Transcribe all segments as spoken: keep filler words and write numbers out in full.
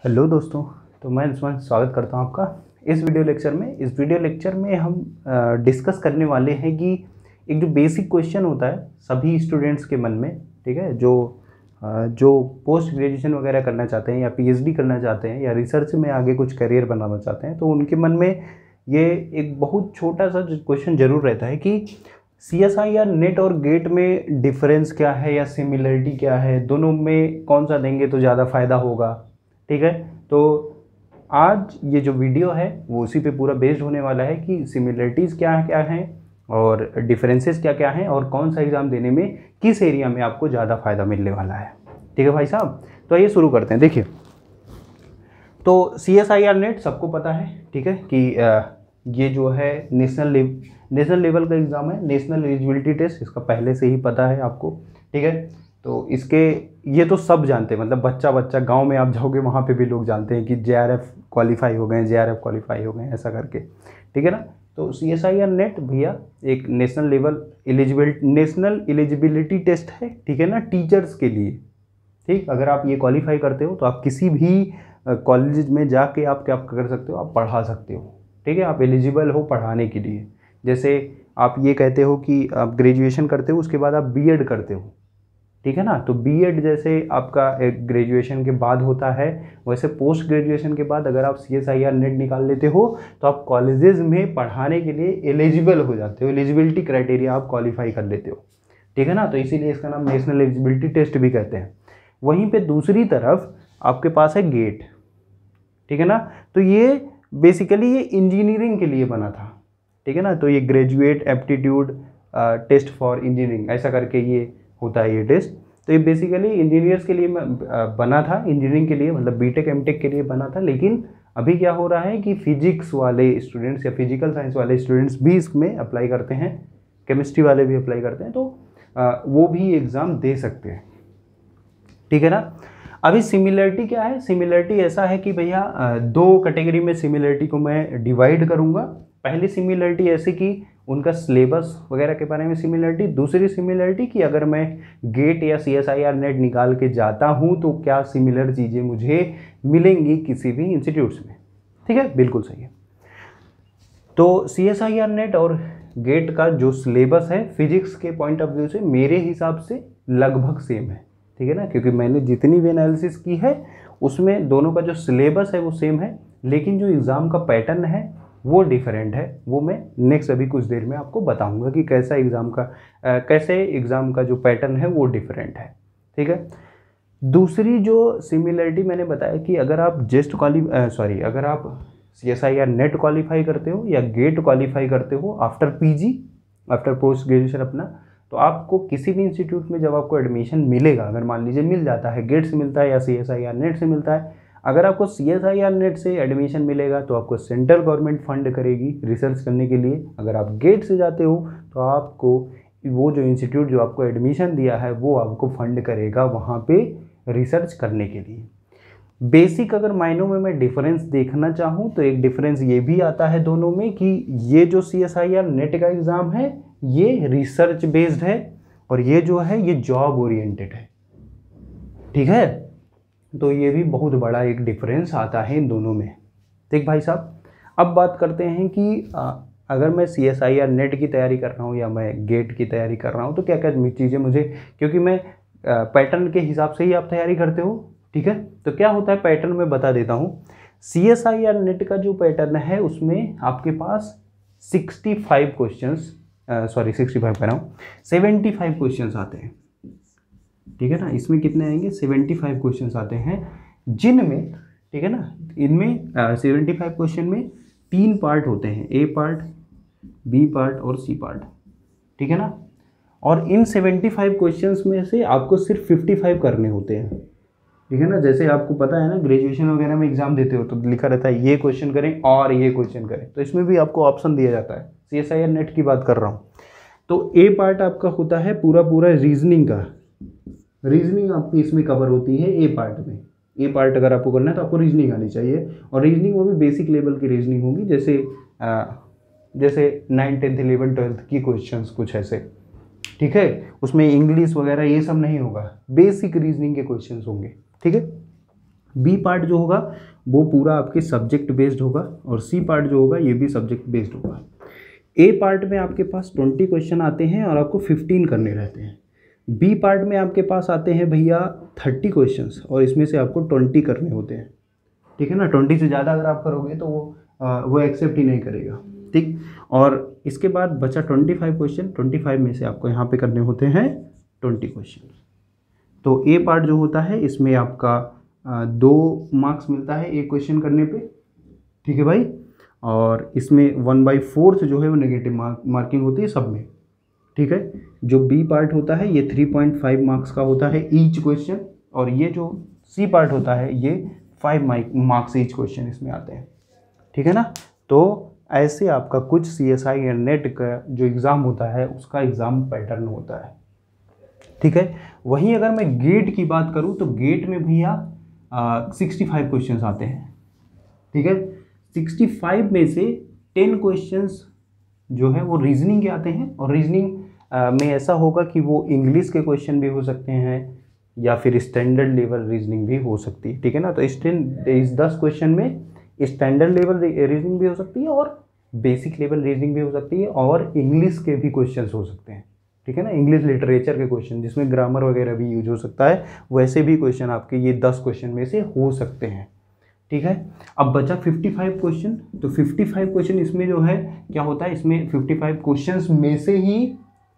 Hello दोस्तों। तो मैं अंशुमान स्वागत करता हूं आपका इस वीडियो लेक्चर में। इस वीडियो लेक्चर में हम डिस्कस करने वाले हैं कि एक जो बेसिक क्वेश्चन होता है सभी स्टूडेंट्स के मन में, ठीक है, जो अ, जो पोस्ट ग्रेजुएशन वगैरह करना चाहते हैं या पीएचडी करना चाहते हैं या रिसर्च में आगे कुछ करियर बनाना चाहते हैं, तो उनके मन में ये एक बहुत छोटा सा क्वेश्चन जरूर रहता है कि सी एस आई या नेट और गेट में डिफरेंस क्या है या सिमिलरिटी क्या है, दोनों में कौन सा देंगे तो ज़्यादा फ़ायदा होगा। ठीक है, तो आज ये जो वीडियो है वो उसी पे पूरा बेस्ड होने वाला है कि सिमिलरिटीज़ क्या क्या हैं और डिफरेंसेस क्या क्या हैं और कौन सा एग्ज़ाम देने में किस एरिया में आपको ज़्यादा फ़ायदा मिलने वाला है। ठीक है भाई साहब, तो आइए शुरू करते हैं। देखिए, तो C S I R NET सबको पता है, ठीक है, कि आ, ये जो है नेशनल लेव नेशनल लेवल का एग्ज़ाम है, नेशनल एलिजिबिलिटी टेस्ट, इसका पहले से ही पता है आपको। ठीक है, तो इसके ये तो सब जानते हैं, मतलब बच्चा बच्चा गांव में आप जाओगे वहाँ पे भी लोग जानते हैं कि जे आर एफ क्वालिफाई हो गए, जे आर एफ क्वालिफाई हो गए, ऐसा करके। ठीक है ना, तो C S I R NET भैया एक national level eligibility national eligibility test है, ठीक है ना, टीचर्स के लिए। ठीक, अगर आप ये क्वालिफाई करते हो तो आप किसी भी कॉलेज में जाके आप क्या कर सकते हो, आप पढ़ा सकते हो। ठीक है, आप एलिजिबल हो पढ़ाने के लिए। जैसे आप ये कहते हो कि आप ग्रेजुएशन करते हो, उसके बाद आप बी एड करते हो, ठीक है ना, तो बी एड जैसे आपका एक ग्रेजुएशन के बाद होता है, वैसे पोस्ट ग्रेजुएशन के बाद अगर आप C S I R NET निकाल लेते हो तो आप कॉलेजेस में पढ़ाने के लिए एलिजिबल हो जाते हो, एलिजिबिलिटी क्राइटेरिया आप क्वालिफाई कर लेते हो। ठीक है ना, तो इसीलिए इसका नाम नेशनल एलिजिबिलिटी टेस्ट भी कहते हैं। वहीं पे दूसरी तरफ आपके पास है गेट, ठीक है ना, तो ये बेसिकली ये इंजीनियरिंग के लिए बना था। ठीक है ना, तो ये graduate aptitude test for engineering ऐसा करके ये होता है ये टेस्ट। तो ये बेसिकली इंजीनियर्स के लिए बना था, इंजीनियरिंग के लिए, मतलब बीटेक एमटेक के लिए बना था। लेकिन अभी क्या हो रहा है कि फिजिक्स वाले स्टूडेंट्स या फिजिकल साइंस वाले स्टूडेंट्स भी इसमें अप्लाई करते हैं, केमिस्ट्री वाले भी अप्लाई करते हैं, तो आ, वो भी एग्ज़ाम दे सकते हैं। ठीक है ना, अभी सिमिलरिटी क्या है, सिमिलरिटी ऐसा है कि भैया दो कैटेगरी में सिमिलरिटी को मैं डिवाइड करूंगा। पहली सिमिलरिटी ऐसे कि उनका सिलेबस वगैरह के बारे में सिमिलरिटी, दूसरी सिमिलरिटी कि अगर मैं गेट या C S I R NET निकाल के जाता हूं तो क्या सिमिलर चीज़ें मुझे मिलेंगी किसी भी इंस्टीट्यूट्स में। ठीक है, बिल्कुल सही है। तो C S I R NET और गेट का जो सिलेबस है फिजिक्स के पॉइंट ऑफ व्यू से मेरे हिसाब से लगभग सेम है। ठीक है ना, क्योंकि मैंने जितनी भी एनालिसिस की है उसमें दोनों का जो सिलेबस है वो सेम है, लेकिन जो एग्ज़ाम का पैटर्न है वो डिफरेंट है। वो मैं नेक्स्ट अभी कुछ देर में आपको बताऊंगा कि कैसा एग्ज़ाम का आ, कैसे एग्ज़ाम का जो पैटर्न है वो डिफरेंट है। ठीक है, दूसरी जो सिमिलरिटी मैंने बताया कि अगर आप जस्ट क्वाली सॉरी अगर आप C S I R NET qualify करते हो या गेट क्वालिफाई करते हो after PG, after post graduation अपना, तो आपको किसी भी इंस्टीट्यूट में जब आपको एडमिशन मिलेगा, अगर मान लीजिए मिल जाता है, गेट से मिलता है या C S I R NET से मिलता है, अगर आपको C S I R NET से एडमिशन मिलेगा तो आपको सेंट्रल गवर्नमेंट फंड करेगी रिसर्च करने के लिए। अगर आप गेट से जाते हो तो आपको वो जो इंस्टीट्यूट जो आपको एडमिशन दिया है वो आपको फंड करेगा वहाँ पे रिसर्च करने के लिए। बेसिक अगर मायनों में मैं डिफरेंस देखना चाहूँ तो एक डिफरेंस ये भी आता है दोनों में कि ये जो C S I R NET का एग्ज़ाम है ये रिसर्च बेस्ड है और ये जो है ये जॉब ओरिएंटेड है। ठीक है, तो ये भी बहुत बड़ा एक डिफरेंस आता है इन दोनों में। ठीक भाई साहब, अब बात करते हैं कि आ, अगर मैं C S I R NET की तैयारी कर रहा हूँ या मैं गेट की तैयारी कर रहा हूँ तो क्या क्या चीज़ें मुझे, क्योंकि मैं पैटर्न के हिसाब से ही आप तैयारी करते हो। ठीक है, तो क्या होता है पैटर्न में बता देता हूँ। C S I R NET का जो पैटर्न है उसमें आपके पास sixty five questions sorry sixty five कह रहा हूँ सेवेंटी फाइव क्वेश्चंस आते हैं। ठीक है ना, इसमें कितने आएंगे, सेवेंटी फाइव क्वेश्चंस आते हैं, जिनमें, ठीक है ना, इनमें सेवेंटी फाइव क्वेश्चन में तीन पार्ट होते हैं, ए पार्ट, बी पार्ट और सी पार्ट। ठीक है ना, और इन सेवेंटी फाइव क्वेश्चंस में से आपको सिर्फ फिफ्टी फाइव करने होते हैं। ठीक है ना, जैसे आपको पता है ना ग्रेजुएशन वगैरह में एग्जाम देते हो तो लिखा रहता है ये क्वेश्चन करें और ये क्वेश्चन करें, तो इसमें भी आपको ऑप्शन दिया जाता है। C S I R NET की बात कर रहा हूँ, तो ए पार्ट आपका होता है पूरा पूरा रीजनिंग का, रीजनिंग आपकी इसमें कवर होती है ए पार्ट में। ए पार्ट अगर आपको करना है तो आपको रीजनिंग आनी चाहिए, और रीजनिंग वो भी बेसिक लेवल की रीजनिंग होगी, जैसे आ, जैसे नाइन टेंथ इलेवन ट्वेल्थ की क्वेश्चंस कुछ ऐसे। ठीक है, उसमें इंग्लिश वगैरह ये सब नहीं होगा, बेसिक रीजनिंग के क्वेश्चंस होंगे। ठीक है, बी पार्ट जो होगा वो पूरा आपके सब्जेक्ट बेस्ड होगा और सी पार्ट जो होगा ये भी सब्जेक्ट बेस्ड होगा। ए पार्ट में आपके पास ट्वेंटी क्वेश्चन आते हैं और आपको फिफ्टीन करने रहते हैं। बी पार्ट में आपके पास आते हैं भैया थर्टी क्वेश्चंस और इसमें से आपको ट्वेंटी करने होते हैं, ठीक है ना। ट्वेंटी से ज़्यादा अगर आप करोगे तो वो आ, वो एक्सेप्ट ही नहीं करेगा, ठीक। और इसके बाद बचा twenty five question, twenty five में से आपको यहाँ पे करने होते हैं ट्वेंटी क्वेश्चन। तो ए पार्ट जो होता है इसमें आपका आ, दो मार्क्स मिलता है एक क्वेश्चन करने पे, ठीक है भाई। और इसमें वन बाई फोर्थ जो है वो नेगेटिव मार्क मार्किंग होती है सब में, ठीक है। जो बी पार्ट होता है ये थ्री पॉइंट फाइव मार्क्स का होता है ईच क्वेश्चन और ये जो सी पार्ट होता है ये फाइव मार्क्स ईच क्वेश्चन इसमें आते हैं, ठीक है ना। तो ऐसे आपका कुछ सी एस आई या नेट का जो एग्ज़ाम होता है उसका एग्ज़ाम पैटर्न होता है, ठीक है। वहीं अगर मैं गेट की बात करूं तो गेट में भैया सिक्सटी फाइव क्वेश्चन आते हैं, ठीक है। सिक्सटी फाइव में से टेन क्वेश्चंस जो है वो रीजनिंग के आते हैं और रीजनिंग में ऐसा होगा कि वो इंग्लिश के क्वेश्चन भी हो सकते हैं या फिर स्टैंडर्ड लेवल रीजनिंग भी हो सकती है, ठीक है ना। तो इस टेन इस दस क्वेश्चन में स्टैंडर्ड लेवल रीजनिंग भी हो सकती है और बेसिक लेवल रीजनिंग भी हो सकती है और इंग्लिश के भी क्वेश्चंस हो सकते हैं, ठीक है ना। इंग्लिश लिटरेचर के क्वेश्चन जिसमें ग्रामर वगैरह भी यूज हो सकता है वैसे भी क्वेश्चन आपके ये दस क्वेश्चन में से हो सकते हैं, ठीक है। अब बचा फिफ्टी फाइव क्वेश्चन, तो फिफ्टी फाइव क्वेश्चन इसमें जो है क्या होता है, इसमें फिफ्टी फाइव क्वेश्चंस में से ही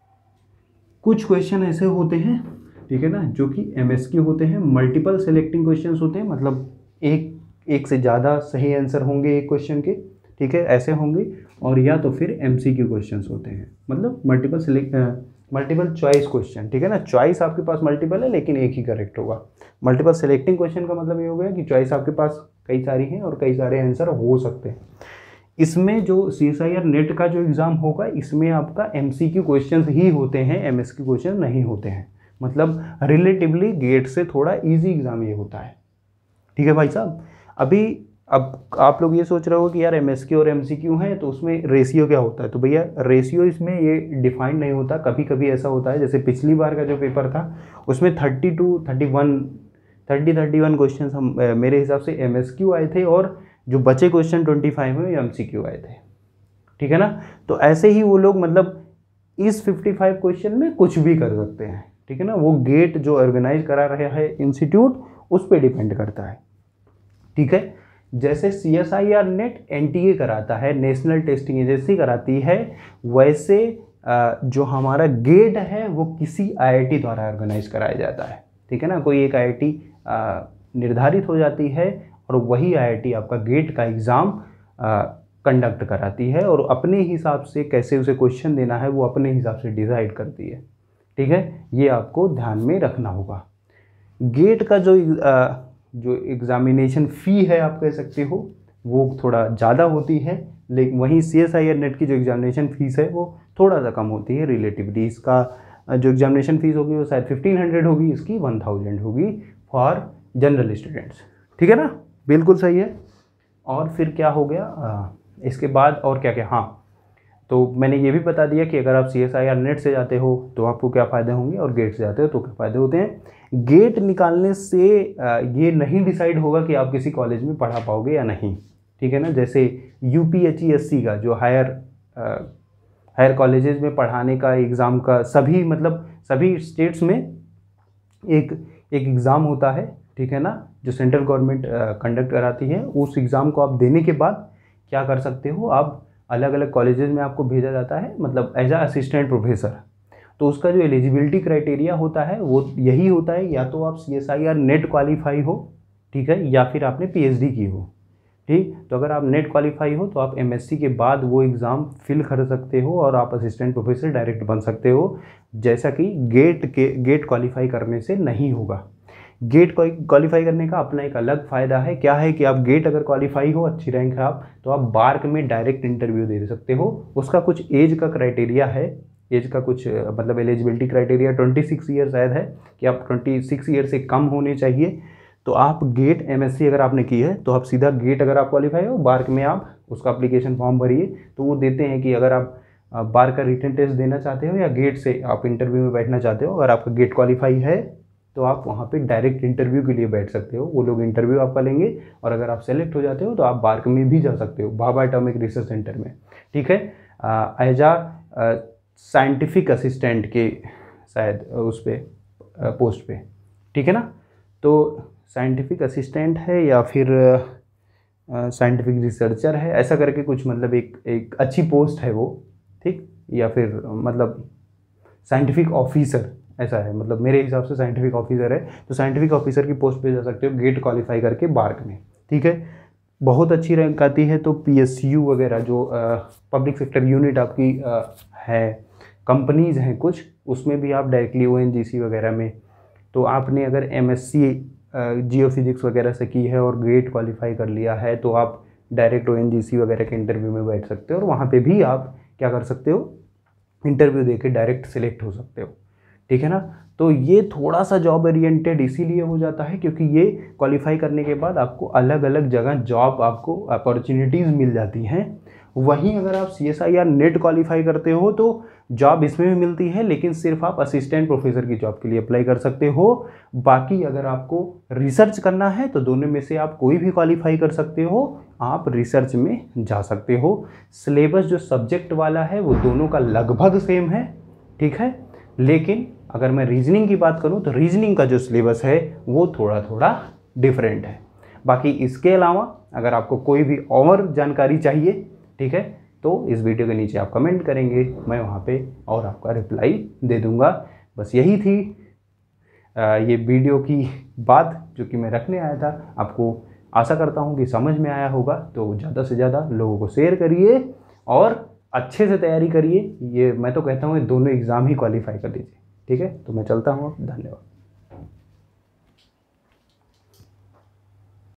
कुछ क्वेश्चन ऐसे होते हैं, ठीक है ना, जो कि एमएसक्यू होते हैं, मल्टीपल सेलेक्टिंग क्वेश्चंस होते हैं, मतलब एक एक से ज़्यादा सही आंसर होंगे एक क्वेश्चन के, ठीक है, ऐसे होंगे। और या तो फिर एमसीक्यू क्वेश्चंस होते हैं, मतलब multiple select multiple choice question, ठीक है ना। चॉइस आपके पास मल्टीपल है लेकिन एक ही करेक्ट होगा। मल्टीपल सेलेक्टिंग क्वेश्चन का मतलब ये हो गया कि चॉइस आपके पास कई सारी हैं और कई सारे आंसर हो सकते हैं। इसमें जो C S I R NET का जो एग्ज़ाम होगा इसमें आपका एमसीक्यू क्वेश्चंस ही होते हैं, एमएसक्यू क्वेश्चन नहीं होते हैं, मतलब रिलेटिवली गेट से थोड़ा ईजी एग्ज़ाम ये होता है, ठीक है भाई साहब। अभी अब आप लोग ये सोच रहे हो कि यार एमएसक्यू और एमसीक्यू हैं तो उसमें रेशियो क्या होता है, तो भैया रेशियो इसमें ये डिफाइंड नहीं होता। कभी कभी ऐसा होता है जैसे पिछली बार का जो पेपर था उसमें thirty two thirty one thirty thirty one question हम मेरे हिसाब से एमएसक्यू आए थे और जो बचे क्वेश्चन ट्वेंटी फाइव में एमसीक्यू आए थे, ठीक है ना। तो ऐसे ही वो लोग मतलब इस फिफ्टी फाइव क्वेश्चन में कुछ भी कर सकते हैं, ठीक है ना। वो गेट जो ऑर्गेनाइज करा रहा है इंस्टीट्यूट उस पर डिपेंड करता है, ठीक है। जैसे C S I R NET N T A कराता है, नेशनल टेस्टिंग एजेंसी कराती है, वैसे जो हमारा गेट है वो किसी आई आई टी द्वारा ऑर्गेनाइज कराया जाता है, ठीक है ना। कोई एक आई आई टी निर्धारित हो जाती है और वही आई आई टी आपका गेट का एग्ज़ाम कंडक्ट कराती है और अपने हिसाब से कैसे उसे क्वेश्चन देना है वो अपने हिसाब से डिसाइड करती है, ठीक है। ये आपको ध्यान में रखना होगा। गेट का जो आ, जो एग्ज़ामिनेशन फ़ी है आप कह सकते हो वो थोड़ा ज़्यादा होती है, लेकिन वहीं C S I R NET की जो एग्ज़ामिनेशन फ़ीस है वो थोड़ा सा कम होती है रिलेटिवली। इसका जो एग्ज़ामिनेशन फ़ीस होगी वो शायद फिफ्टीन हंड्रेड होगी, इसकी वन थाउजेंड होगी फॉर जनरल स्टूडेंट्स, ठीक है ना, बिल्कुल सही है। और फिर क्या हो गया आ, इसके बाद और क्या क्या, हाँ तो मैंने ये भी बता दिया कि अगर आप C S I R NET से जाते हो तो आपको क्या फ़ायदे होंगे और गेट से जाते हो तो क्या फ़ायदे होते हैं। गेट निकालने से ये नहीं डिसाइड होगा कि आप किसी कॉलेज में पढ़ा पाओगे या नहीं, ठीक है ना। जैसे U P H E S C का जो हायर हायर कॉलेजेस में पढ़ाने का एग्ज़ाम का सभी मतलब सभी स्टेट्स में एक एक एग्ज़ाम होता है, ठीक है ना, जो सेंट्रल गवर्नमेंट कंडक्ट कराती है। उस एग्ज़ाम को आप देने के बाद क्या कर सकते हो, आप अलग अलग कॉलेजेस में आपको भेजा जाता है, मतलब एज अ असिस्टेंट प्रोफेसर। तो उसका जो एलिजिबिलिटी क्राइटेरिया होता है वो यही होता है, या तो आप C S I R NET qualify हो, ठीक है, या फिर आपने पी एच डी की हो, ठीक। तो अगर आप नेट क्वालिफाई हो तो आप एम एस सी के बाद वो एग्ज़ाम फिल कर सकते हो और आप असिस्टेंट प्रोफेसर डायरेक्ट बन सकते हो, जैसा कि गेट के गेट क्वालिफाई करने से नहीं होगा। गेट क्वालिफाई करने का अपना एक अलग फ़ायदा है, क्या है कि आप गेट अगर क्वालिफाई हो, अच्छी रैंक है आप, तो आप बार्क में डायरेक्ट इंटरव्यू दे सकते हो। उसका कुछ एज का क्राइटेरिया है, एज का कुछ मतलब eligibility criteria twenty six year शायद है कि आप ट्वेंटी सिक्स ईयर से कम होने चाहिए। तो आप गेट एमएससी अगर आपने की है तो आप सीधा गेट अगर आप क्वालिफाई हो, बार्क में आप उसका एप्लीकेशन फॉर्म भरिए तो वो देते हैं कि अगर आप बार्क का रिटन टेस्ट देना चाहते हो या गेट से आप इंटरव्यू में बैठना चाहते हो, अगर आपका गेट क्वालिफाई है तो आप वहाँ पे डायरेक्ट इंटरव्यू के लिए बैठ सकते हो। वो लोग इंटरव्यू आपका लेंगे और अगर आप सेलेक्ट हो जाते हो तो आप बार्क में भी जा सकते हो, भाभा एटॉमिक रिसर्च सेंटर में, ठीक है, एज आ साइंटिफिक असिस्टेंट के शायद उस पर पोस्ट पे, ठीक है ना। तो साइंटिफिक असिस्टेंट है या फिर साइंटिफिक रिसर्चर है, ऐसा करके कुछ, मतलब एक एक अच्छी पोस्ट है वो, ठीक, या फिर मतलब साइंटिफिक ऑफिसर ऐसा है, मतलब मेरे हिसाब से साइंटिफिक ऑफिसर है। तो साइंटिफिक ऑफिसर की पोस्ट पे जा सकते हो गेट क्वालिफाई करके बार्क में, ठीक है। बहुत अच्छी रैंक आती है तो पीएसयू वगैरह जो पब्लिक सेक्टर यूनिट आपकी आ, है, कंपनीज़ हैं कुछ, उसमें भी आप डायरेक्टली ओएनजीसी वगैरह में, तो आपने अगर एमएससी जियोफिजिक्स वगैरह से की है और गेट क्वालिफाई कर लिया है तो आप डायरेक्ट ओएनजीसी वगैरह के इंटरव्यू में बैठ सकते हो और वहाँ पे भी आप क्या कर सकते हो, इंटरव्यू देके डायरेक्ट सिलेक्ट हो सकते हो, ठीक है ना। तो ये थोड़ा सा जॉब ओरिएंटेड इसीलिए हो जाता है क्योंकि ये क्वालिफाई करने के बाद आपको अलग अलग जगह जॉब, आपको अपॉर्चुनिटीज़ मिल जाती हैं। वहीं अगर आप C S I R NET qualify करते हो तो जॉब इसमें भी मिलती है, लेकिन सिर्फ आप असिस्टेंट प्रोफेसर की जॉब के लिए अप्लाई कर सकते हो। बाकी अगर आपको रिसर्च करना है तो दोनों में से आप कोई भी क्वालिफाई कर सकते हो, आप रिसर्च में जा सकते हो। सिलेबस जो सब्जेक्ट वाला है वो दोनों का लगभग सेम है, ठीक है, लेकिन अगर मैं रीजनिंग की बात करूं तो रीजनिंग का जो सिलेबस है वो थोड़ा थोड़ा डिफरेंट है। बाकी इसके अलावा अगर आपको कोई भी और जानकारी चाहिए, ठीक है, तो इस वीडियो के नीचे आप कमेंट करेंगे, मैं वहाँ पे और आपका रिप्लाई दे दूँगा। बस यही थी आ, ये वीडियो की बात जो कि मैं रखने आया था। आपको आशा करता हूँ कि समझ में आया होगा, तो ज़्यादा से ज़्यादा लोगों को शेयर करिए और अच्छे से तैयारी करिए। ये मैं तो कहता हूँ दोनों एग्ज़ाम ही क्वालिफाई कर लीजिए, ठीक है। तो मैं चलता हूँ, धन्यवाद।